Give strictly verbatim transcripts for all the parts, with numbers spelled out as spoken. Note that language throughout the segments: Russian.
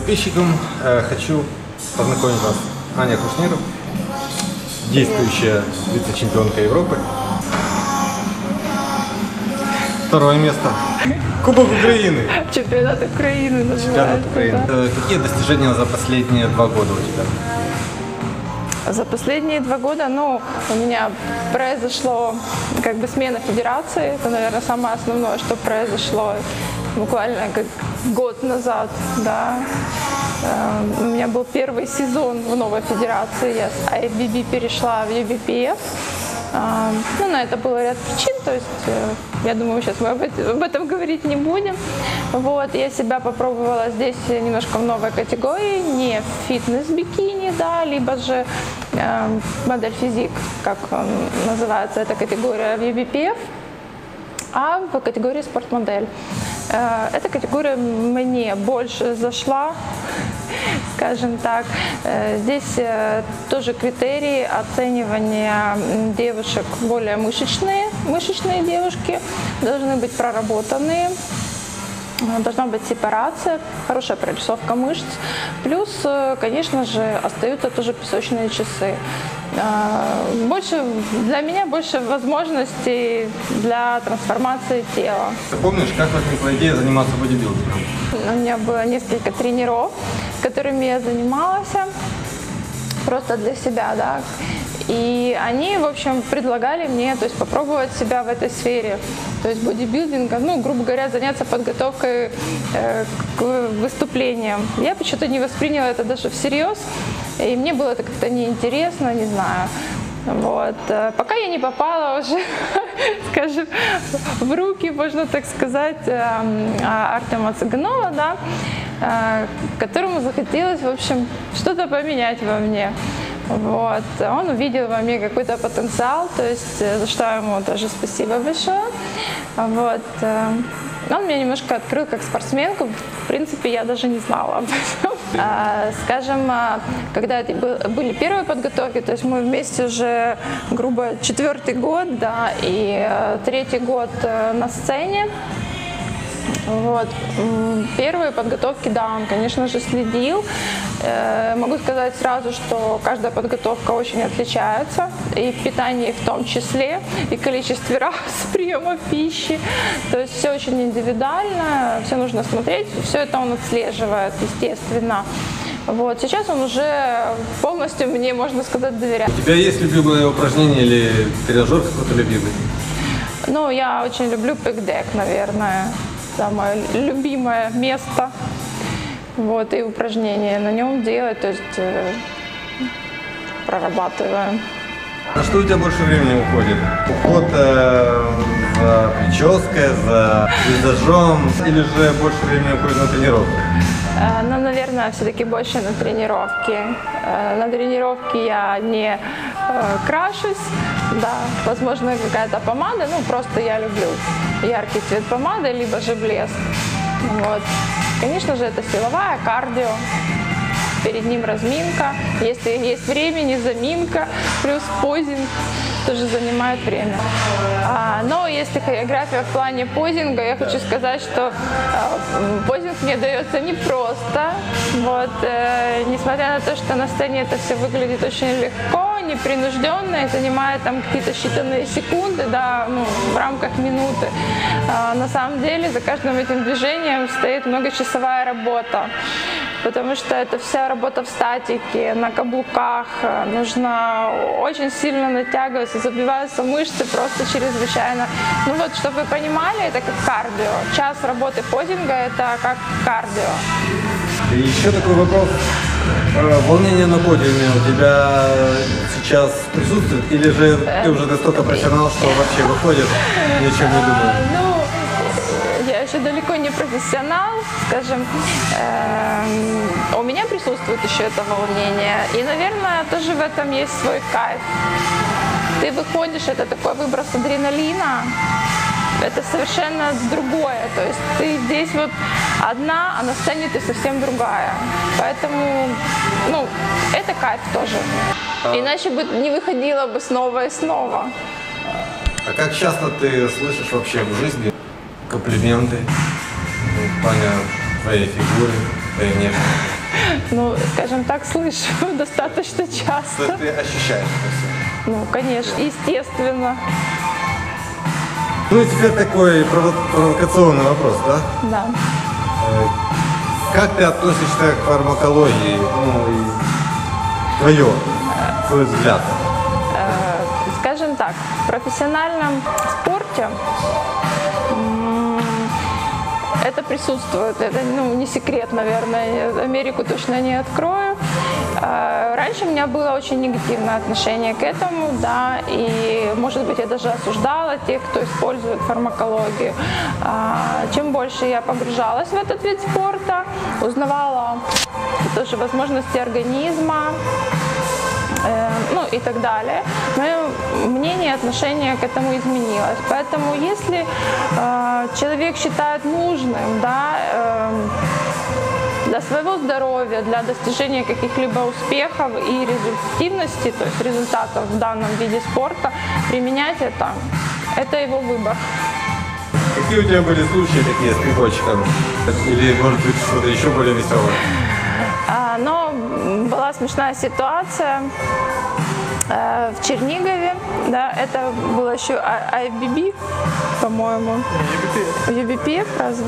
подписчикам. Хочу познакомить вас. Аня Кушниров, действующая вице-чемпионка Европы. Второе место. Кубок Украины. Чемпионат Украины называется. Чемпионат Украины. Да. Какие достижения за последние два года у тебя? За последние два года, ну, у меня произошло как бы смена федерации. Это, наверное, самое основное, что произошло буквально как год назад, да. У меня был первый сезон в новой федерации. Я с ай эф би би перешла в ю би пи эф. Ну, на это было ряд причин, то есть, я думаю, сейчас мы об этом, об этом говорить не будем. Вот, я себя попробовала здесь немножко в новой категории, не фитнес-бикини, да, либо же э, модель физик, как называется эта категория в ю би пи эф, а в категории спортмодель. Э, эта категория мне больше зашла, скажем так. Здесь тоже критерии оценивания девушек более мышечные. Мышечные девушки должны быть проработанные, должна быть сепарация, хорошая прорисовка мышц. Плюс, конечно же, остаются тоже песочные часы. Больше, для меня больше возможностей для трансформации тела. Ты помнишь, как возникла идея заниматься бодибилдингом? У меня было несколько тренеров, с которыми я занималась просто для себя, да. И они, в общем, предлагали мне, то есть, попробовать себя в этой сфере, то есть бодибилдинга, ну, грубо говоря, заняться подготовкой э, к выступлениям. Я почему-то не восприняла это даже всерьез, и мне было это как-то неинтересно, не знаю. Вот. Пока я не попала уже, скажем, в руки, можно так сказать, Артема Цыганова, да, которому захотелось, в общем, что-то поменять во мне. Вот. Он увидел во мне какой-то потенциал, то есть за что ему тоже спасибо большое. Вот. Он меня немножко открыл как спортсменку, в принципе, я даже не знала об этом. Скажем, когда это были первые подготовки, то есть мы вместе уже, грубо, четвертый год, да, и третий год на сцене. Вот. Первые подготовки, да, он, конечно же, следил. Э, могу сказать сразу, что каждая подготовка очень отличается, и в питании в том числе, и количестве раз приема пищи. То есть все очень индивидуально, все нужно смотреть, все это он отслеживает, естественно. Вот. Сейчас он уже полностью мне, можно сказать, доверяет. У тебя есть любимое упражнение или тренажер какой-то любимый? Ну, я очень люблю пик-дек, наверное. Самое любимое место, вот, и упражнения на нем делать, то есть э, прорабатываем. На что у тебя больше времени уходит? Уход э, за прической, за визажом, или же больше времени уходит на тренировки? Э, ну, наверное, все-таки больше на тренировки. Э, на тренировке я не э, крашусь, да, возможно, какая-то помада, ну, просто я люблю яркий цвет помады, либо же блеск. Вот. Конечно же, это силовая, кардио, перед ним разминка, если есть времени, заминка, плюс позинг тоже занимает время. А, но если хореография в плане позинга, я хочу сказать, что э, позинг мне дается непросто. Вот, э, несмотря на то, что на сцене это все выглядит очень легко, непринужденно и занимает там какие-то считанные секунды, да, ну, в рамках минуты. А, на самом деле за каждым этим движением стоит многочасовая работа, потому что это вся работа в статике, на каблуках, нужно очень сильно натягиваться, забиваются мышцы просто чрезвычайно. Ну вот, чтобы вы понимали, это как кардио. Час работы позинга – это как кардио. И еще такой вопрос. Волнение на подиуме у тебя сейчас присутствует? Или же ты уже настолько профессионал, что вообще выходит, ни о чем не думаешь? Ну, я еще далеко не профессионал, скажем. У меня присутствует еще это волнение. И, наверное, тоже в этом есть свой кайф. Ты выходишь, это такой выброс адреналина. Это совершенно другое, то есть ты здесь вот одна, а на сцене ты совсем другая, поэтому, ну, это кайф тоже, иначе бы не выходила бы снова и снова. А как часто ты слышишь вообще в жизни комплименты в плане твоей фигуры, твоей внешности? Ну, скажем так, слышу достаточно часто. То есть ты ощущаешь это все? Ну, конечно, естественно. Ну и теперь такой провокационный вопрос, да? Да. Как ты относишься к фармакологии, ну и твое, твой взгляд? Скажем так, в профессиональном спорте это присутствует, это ну, не секрет, наверное, Америку точно не открою. Раньше у меня было очень негативное отношение к этому, да, и, может быть, я даже осуждала тех, кто использует фармакологию. Чем больше я погружалась в этот вид спорта, узнавала тоже возможности организма, ну и так далее, мое мнение, отношение к этому изменилось. Поэтому если э, человек считает нужным, да, э, для своего здоровья, для достижения каких-либо успехов и результативности, то есть результатов в данном виде спорта, применять это, это его выбор. Какие у тебя были случаи такие с прикольчиком? Или, может быть, что-то еще более веселое? А, но была смешная ситуация э, в Чернигове, да, это было еще ай би би, по-моему. ю би пи эф разве?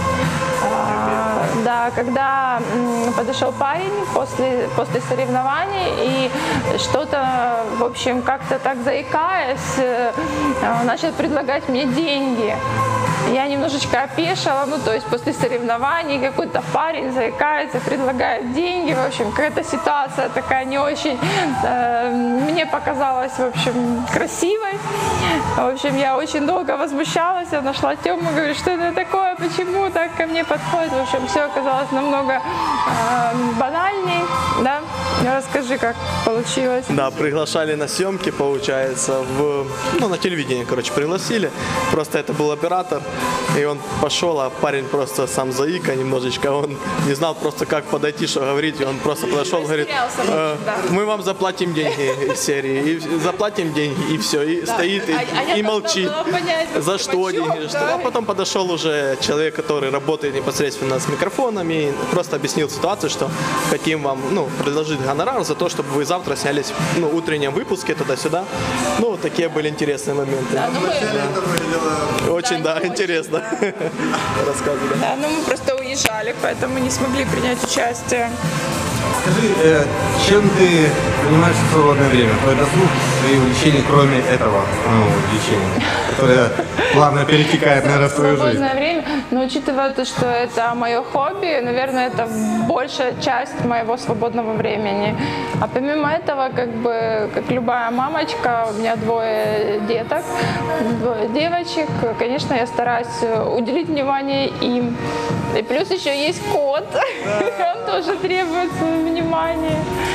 А, да, когда м, подошел парень после, после соревнований и что-то, в общем, как-то так заикаясь, э, начал предлагать мне деньги. Я немножечко опешила, ну то есть после соревнований какой-то парень заикается, предлагает деньги, в общем, какая-то ситуация такая не очень, э, мне показалась, в общем, красивой. В общем, я очень долго возмущалась, я нашла Тему, говорю, что это такое, почему так ко мне подходит. В общем, все оказалось намного э, банальней, да. Расскажи, как получилось. Да, приглашали на съемки, получается, в, ну, на телевидении, короче, пригласили. Просто это был оператор, и он пошел, а парень просто сам заика немножечко, он не знал просто, как подойти, что говорить, и он просто подошел, говорит, э, мы вам заплатим деньги из серии, и заплатим деньги, и все, и да. стоит, и, а, и молчит. Понять, за что деньги, что. Да. А потом подошел уже человек, который работает непосредственно с микрофонами, и просто объяснил ситуацию, что хотим вам, ну, предложить гонорар за то, чтобы вы завтра снялись, ну, в утреннем выпуске туда-сюда. Ну, такие были интересные моменты. Да, ну, мы... Очень, да, да интересно. Да. Рассказывали. Да, но мы просто уезжали, поэтому не смогли принять участие. Скажи, э, чем ты занимаешься в свободное время? Твой досуг, твои увлечения, кроме этого ну, увлечения, которое плавно перетекает, наверное, в твою жизнь? Свободное время, но учитывая то, что это мое хобби, наверное, это большая часть моего свободного времени. А помимо этого, как бы, как любая мамочка, у меня двое деток, двое девочек, конечно, я стараюсь уделить внимание им. И плюс еще есть кот, да. Он тоже требует своего внимания.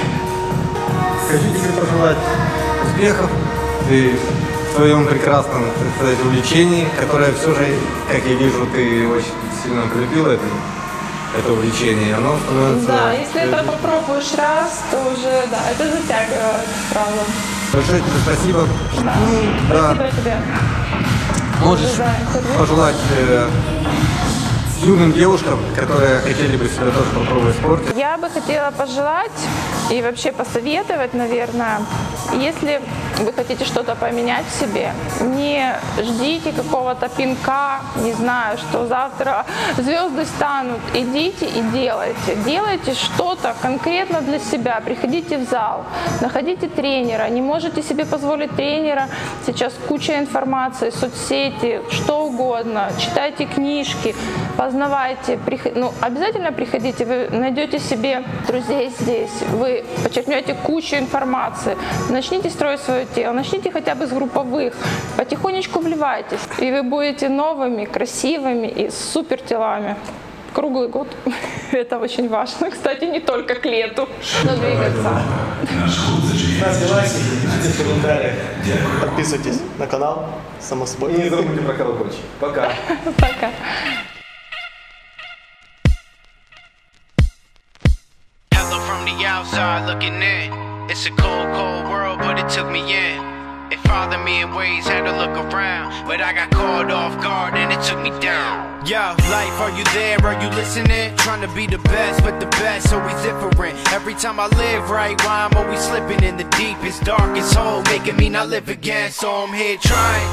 Хочу тебе пожелать успехов в твоем прекрасном, так сказать, увлечении, которое все же, как я вижу, ты очень сильно полюбила это, это увлечение. Оно становится... Да, если это попробуешь раз, то уже, да, это затягивает, правда. Большое тебе спасибо. Да. Ну, спасибо да. тебе. Можешь пожелать э, юным девушкам, которые хотели бы себя тоже попробовать в спорте? Я бы хотела пожелать и вообще посоветовать, наверное, если вы хотите что-то поменять в себе, не ждите какого-то пинка, не знаю, что завтра звезды станут. Идите и делайте. Делайте что-то конкретно для себя. Приходите в зал, находите тренера. Не можете себе позволить тренера. Сейчас куча информации, соцсети, что угодно. Читайте книжки, познавайте. Ну, обязательно приходите, вы найдете себе друзей здесь. Вы подчеркнете кучу информации. Начните строить свое тело, начните хотя бы с групповых, потихонечку вливайтесь, и вы будете новыми, красивыми и с супер телами. Круглый год. Это очень важно. Кстати, не только к лету, но двигаться. Ставьте лайки, пишите в комментариях, подписывайтесь на канал, само собой. И не забудьте про колокольчик. Пока. Пока. Outside looking in, it's a cold, cold world, but it took me in. It bothered me in ways, had to look around, but I got caught off guard and it took me down. Yo, life, are you there? Are you listening? Trying to be the best, but the best always different. Every time I live right, why I'm always slipping in the deepest, darkest hole, making me not live again. So I'm here trying,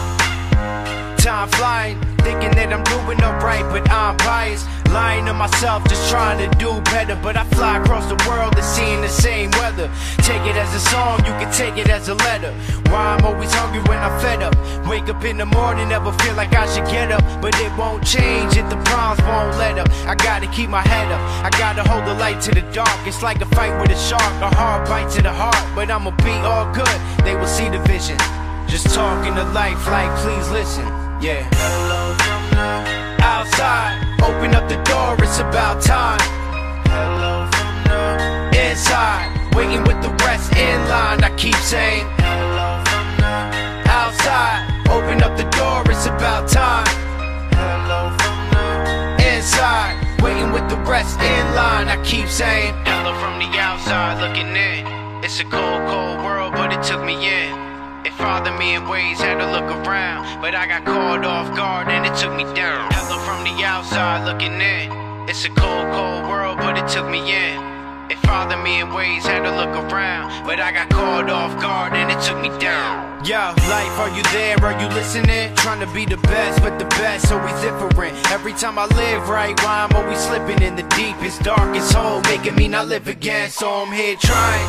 time flying, thinking that I'm doing alright, but I'm biased. Lying to myself, just trying to do better. But I fly across the world and seeing the same weather. Take it as a song, you can take it as a letter. Why I'm always hungry when I'm fed up. Wake up in the morning, never feel like I should get up. But it won't change if the problems won't let up. I gotta keep my head up, I gotta hold the light to the dark. It's like a fight with a shark, a hard bite to the heart. But I'ma be all good, they will see the vision. Just talking to life like, please listen. Yeah. Hello from the outside, open up the door, it's about time. Hello from the inside, waiting with the rest in line. I keep saying hello from the outside, open up the door, it's about time. Hello from the inside, waiting with the rest in line. I keep saying hello from the outside, looking in. It's a cold, cold world, but it took me in. It bothered me in ways, had to look around, but I got caught off guard and it took me down. Hello from the outside looking in. It's a cold, cold world, but it took me in. It bothered me in ways, had to look around, but I got caught off guard and it took me down. Yo, life, are you there? Are you listening? Trying to be the best, but the best always different. Every time I live right, why I'm always slipping in the deepest, darkest hole, making me not live again. So I'm here trying,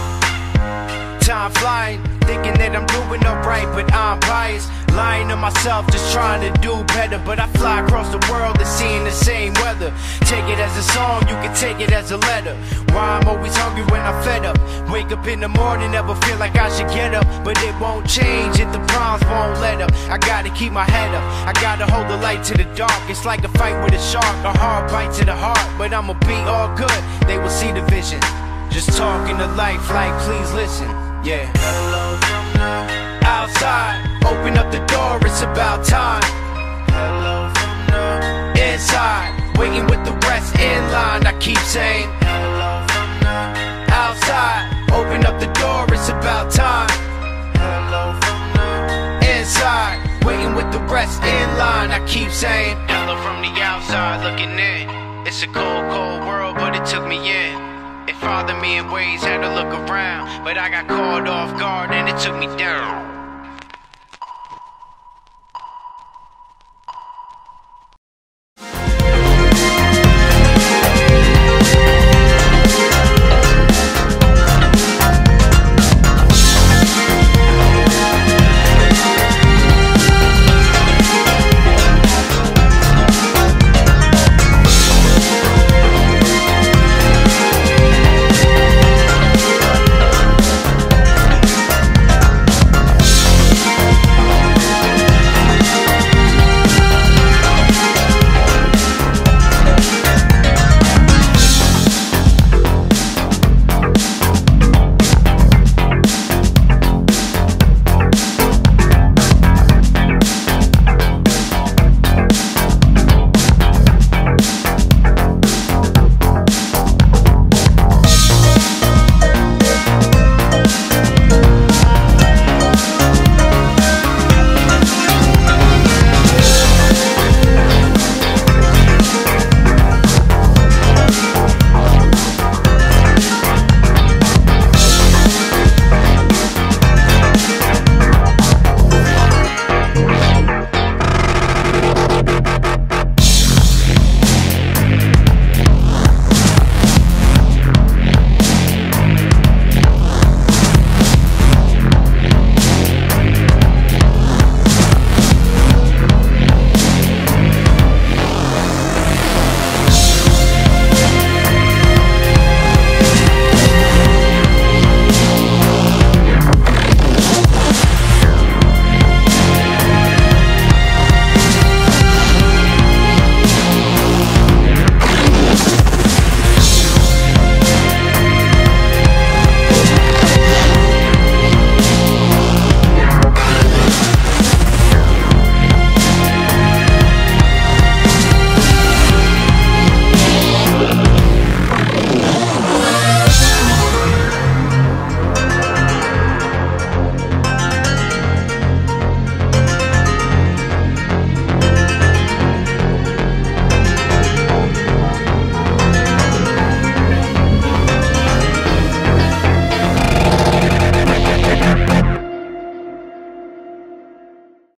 time flying, thinking that I'm doing alright, but I'm biased. Lying to myself, just trying to do better. But I fly across the world and seeing the same weather. Take it as a song, you can take it as a letter. Why I'm always hungry when I'm fed up. Wake up in the morning, never feel like I should get up. But it won't change if the problems won't let up. I gotta keep my head up, I gotta hold the light to the dark. It's like a fight with a shark, a hard bite to the heart. But I'ma be all good, they will see the vision. Just talking to life like, please listen. Yeah. Hello from the outside, open up the door, it's about time. Hello from the inside, waiting with the rest in line. I keep saying hello from the outside, open up the door, it's about time. Hello from the inside, waiting with the rest in line. I keep saying hello from the outside looking in. It's a cold, cold world, but it took me in. It bothered me in ways, had to look around, but I got caught off guard and it took me down.